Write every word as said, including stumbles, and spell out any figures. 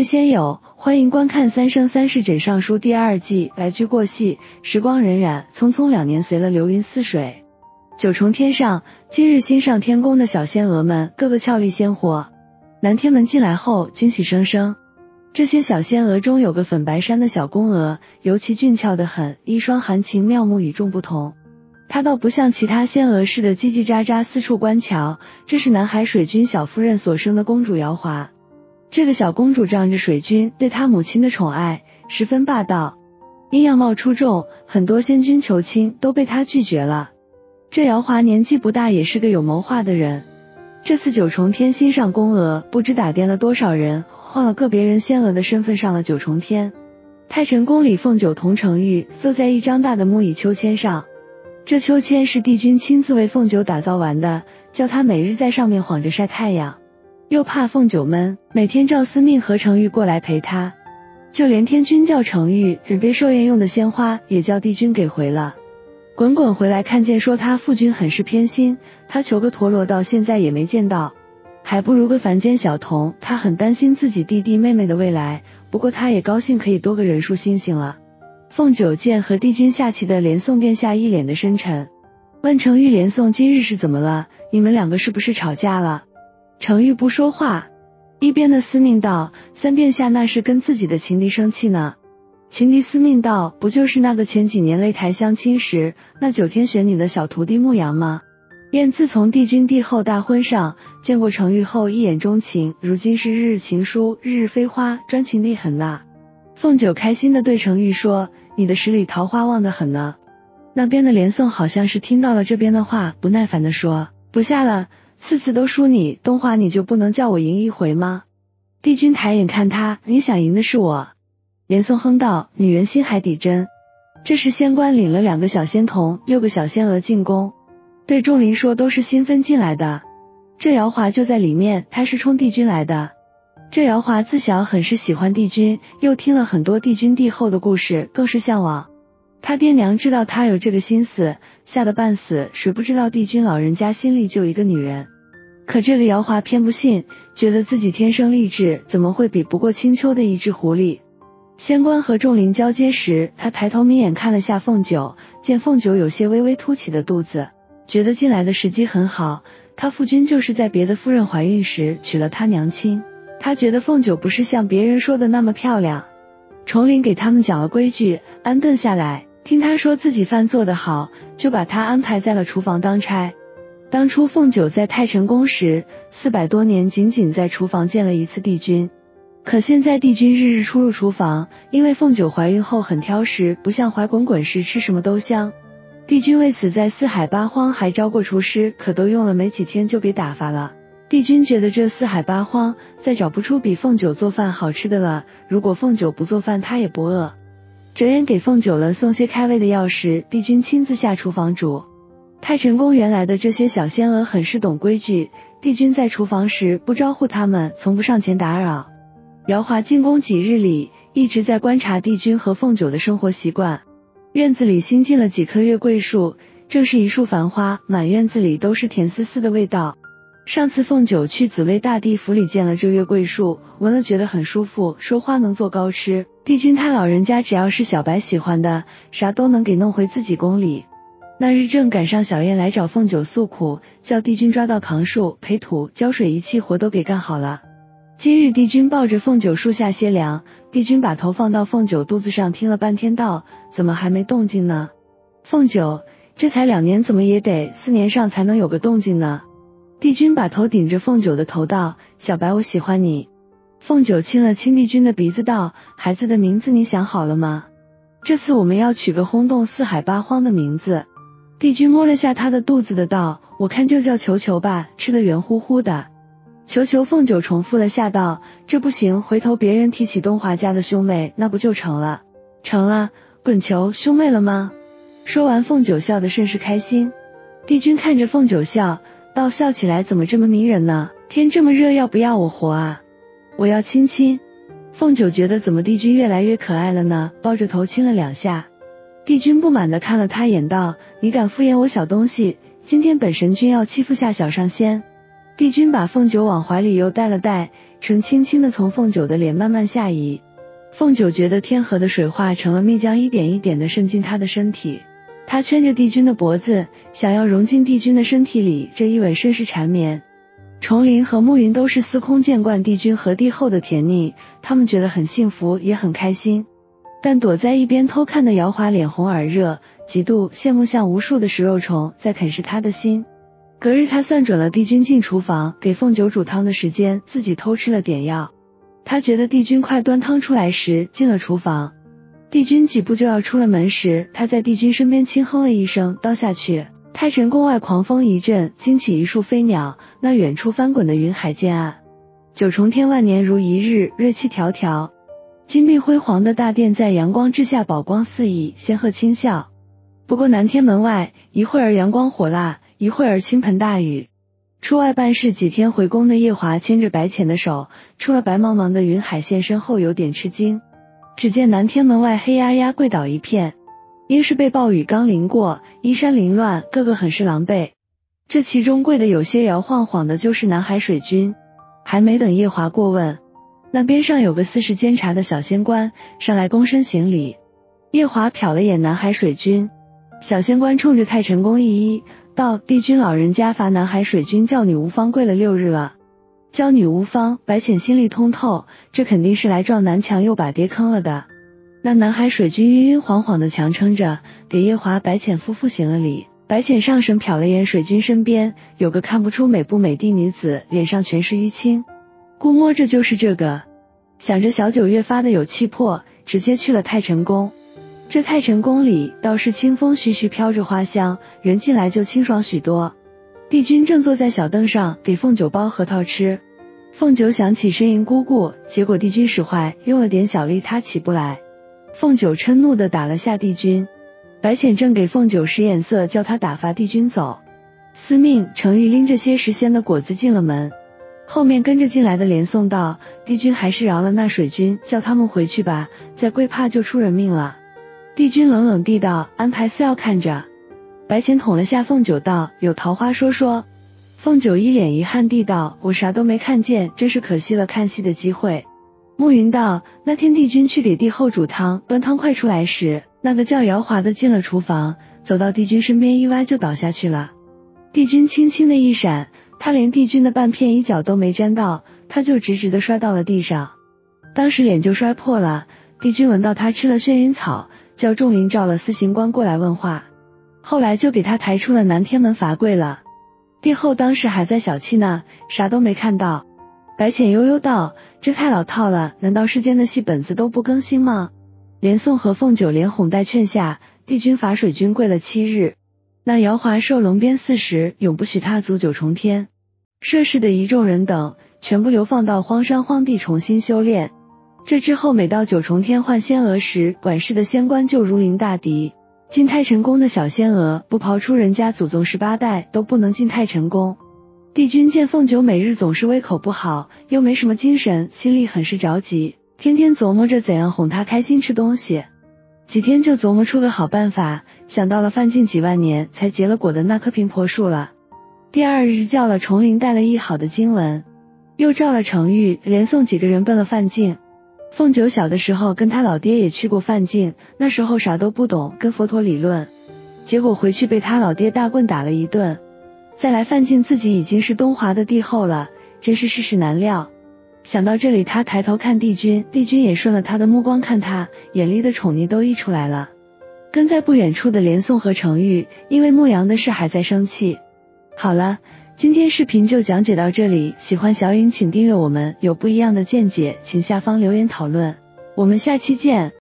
仙友，欢迎观看《三生三世枕上书》第二季。来去过隙，时光荏苒，匆匆两年随了流云似水。九重天上，今日新上天宫的小仙娥们个个俏丽鲜活。南天门进来后，惊喜声声。这些小仙娥中有个粉白衫的小宫娥，尤其俊俏得很，一双含情妙目与众不同。她倒不像其他仙娥似的叽叽喳喳四处观瞧，这是南海水君小夫人所生的公主瑶华。这个小公主仗着水君对她母亲的宠爱，十分霸道，因样貌出众，很多仙君求亲都被她拒绝了。这瑶华年纪不大，也是个有谋划的人。这次九重天新上宫娥，不知打颠了多少人，换了个别人仙娥的身份上了九重天。太晨宫里，凤九同程昱坐在一张大的木椅秋千上，这秋千是帝君亲自为凤九打造完的，叫她每日在上面晃着晒太阳。又怕凤九闷，每天赵司命和程昱过来陪他，就连天君叫程昱准备寿宴用的鲜花也叫帝君给回了。滚滚回来看见说他父君很是偏心，他求个陀螺到现在也没见到，还不如个凡间小童。他很担心自己弟弟妹妹的未来，不过他也高兴可以多个人数星星了。凤九见和帝君下棋的连宋殿下一脸的深沉，问程昱连宋今日是怎么了？你们两个是不是吵架了？程昱不说话，一边的司命道：三殿下那是跟自己的情敌生气呢。情敌司命道：不就是那个前几年擂台相亲时，那九天玄女的小徒弟牧羊吗？便自从帝君帝后大婚上见过程昱后一眼钟情，如今是日日情书，日日飞花，专情地很呐。凤九开心地对程昱说：你的十里桃花旺得很呢。那边的连宋好像是听到了这边的话，不耐烦地说：不下了，次次都输你，东华你就不能叫我赢一回吗？帝君抬眼看他，你想赢的是我。连宋哼道：女人心海底针。这时仙官领了两个小仙童，六个小仙娥进宫，对众离说都是新分进来的，这瑶华就在里面，她是冲帝君来的。这瑶华自小很是喜欢帝君，又听了很多帝君帝后的故事，更是向往。他爹娘知道他有这个心思，吓得半死，谁不知道帝君老人家心里就一个女人。可这个瑶华偏不信，觉得自己天生丽质，怎么会比不过青丘的一只狐狸。仙官和众灵交接时，他抬头眯眼看了下凤九，见凤九有些微微凸起的肚子，觉得进来的时机很好，他父君就是在别的夫人怀孕时娶了他娘亲，他觉得凤九不是像别人说的那么漂亮。重灵给他们讲了规矩，安顿下来，听他说自己饭做得好，就把他安排在了厨房当差。当初凤九在太晨宫时，四百多年仅仅在厨房见了一次帝君，可现在帝君日日出入厨房，因为凤九怀孕后很挑食，不像怀滚滚时吃什么都香。帝君为此在四海八荒还招过厨师，可都用了没几天就给打发了。帝君觉得这四海八荒再找不出比凤九做饭好吃的了，如果凤九不做饭他也不饿。折颜给凤九了送些开胃的药时，帝君亲自下厨房煮。太晨宫原来的这些小仙娥很是懂规矩，帝君在厨房时不招呼他们，从不上前打扰。瑶华进宫几日里，一直在观察帝君和凤九的生活习惯。院子里新进了几棵月桂树，正是一树繁花，满院子里都是甜丝丝的味道。上次凤九去紫薇大帝府里见了这月桂树，闻了觉得很舒服，说花能做糕吃。帝君他老人家只要是小白喜欢的，啥都能给弄回自己宫里。那日正赶上小燕来找凤九诉苦，叫帝君抓到扛树、培土、浇水，一气活都给干好了。今日帝君抱着凤九树下歇凉，帝君把头放到凤九肚子上听了半天道：怎么还没动静呢？凤九，这才两年，怎么也得四年上才能有个动静呢？帝君把头顶着凤九的头道：小白我喜欢你。凤九亲了亲帝君的鼻子道：孩子的名字你想好了吗？这次我们要取个轰动四海八荒的名字。帝君摸了下他的肚子的道：我看就叫球球吧，吃得圆乎乎的。球球凤九重复了下道：这不行，回头别人提起东华家的兄妹，那不就成了？成了，滚球，兄妹了吗？说完凤九笑得甚是开心。帝君看着凤九笑道：笑起来怎么这么迷人呢？天这么热，要不要我活啊？我要亲亲。凤九觉得怎么帝君越来越可爱了呢，抱着头亲了两下。帝君不满地看了他眼道：你敢敷衍我小东西，今天本神君要欺负下小上仙。 帝君把凤九往怀里又带了带，呈轻轻地从凤九的脸慢慢下移。凤九觉得天河的水化成了蜜浆，一点一点地渗进她的身体。她圈着帝君的脖子，想要融进帝君的身体里，这一吻甚是缠绵。重林和暮云都是司空见惯帝君和帝后的甜腻，他们觉得很幸福，也很开心。但躲在一边偷看的姚华脸红耳热，嫉妒羡慕像无数的食肉虫在啃噬他的心。隔日他算准了帝君进厨房给凤九煮汤的时间，自己偷吃了点药。他觉得帝君快端汤出来时进了厨房，帝君几步就要出了门时，他在帝君身边轻哼了一声，倒下去。太晨宫外狂风一阵，惊起一树飞鸟，那远处翻滚的云海渐暗。九重天万年如一日，热气迢迢。金碧辉煌的大殿在阳光之下宝光四溢，仙鹤轻笑。不过南天门外，一会儿阳光火辣，一会儿倾盆大雨。出外办事几天回宫的叶华牵着白浅的手，出了白茫茫的云海现身后有点吃惊。只见南天门外黑压压跪倒一片，因是被暴雨刚淋过，衣衫凌乱，个个很是狼狈。这其中跪得有些摇晃晃的就是南海水君。还没等叶华过问，那边上有个司事监察的小仙官上来躬身行礼。叶华瞟了眼南海水君，小仙官冲着太晨宫一揖道：帝君老人家罚南海水君叫女无方跪了六日了。教女无方，白浅心里通透，这肯定是来撞南墙又把爹坑了的。那南海水君晕晕晃晃的强撑着，给叶华白浅夫妇行了礼。白浅上神瞟了眼水君身边，有个看不出美不美的女子，脸上全是淤青。估摸着就是这个。想着小九越发的有气魄，直接去了太晨宫。这太晨宫里倒是清风徐徐飘着花香，人进来就清爽许多。帝君正坐在小凳上给凤九包核桃吃，凤九想起呻吟姑姑，结果帝君使坏，用了点小力她起不来。凤九嗔怒地打了下帝君。白浅正给凤九使眼色，叫他打发帝君走。司命程昱拎着些时鲜的果子进了门，后面跟着进来的连送道：帝君还是饶了那水君，叫他们回去吧，再跪怕就出人命了。帝君冷冷地道：安排司要看着。白浅捅了下凤九道：有桃花说说。凤九一脸遗憾地道：我啥都没看见，真是可惜了看戏的机会。暮云道：那天帝君去给帝后煮汤，端汤快出来时，那个叫姚华的进了厨房，走到帝君身边一歪就倒下去了。帝君轻轻的一闪，他连帝君的半片衣角都没沾到，他就直直的摔到了地上，当时脸就摔破了。帝君闻到他吃了眩晕草，叫仲林召了司刑官过来问话，后来就给他抬出了南天门罚跪了。帝后当时还在小气呢，啥都没看到。白浅悠悠道：这太老套了，难道世间的戏本子都不更新吗？连宋和凤九连哄带劝下，帝君罚水君跪了七日。那姚华受龙鞭四十，永不许踏足九重天。涉事的一众人等全部流放到荒山荒地重新修炼。这之后每到九重天换仙娥时，管事的仙官就如临大敌。进太晨宫的小仙娥不刨出人家祖宗十八代都不能进太晨宫。帝君见凤九每日总是胃口不好，又没什么精神，心里很是着急，天天琢磨着怎样哄她开心吃东西。几天就琢磨出个好办法，想到了范进几万年才结了果的那棵苹婆树了。第二日叫了重林带了译好的经文，又召了程昱连送几个人奔了范进。凤九小的时候跟他老爹也去过范进，那时候啥都不懂，跟佛陀理论，结果回去被他老爹大棍打了一顿。再来范进自己已经是东华的帝后了，真是世事难料。想到这里，他抬头看帝君，帝君也顺了他的目光看他，眼里的宠溺都溢出来了。跟在不远处的连宋和程昱因为牧羊的事还在生气。好了，今天视频就讲解到这里，喜欢小影请订阅我们，有不一样的见解请下方留言讨论，我们下期见。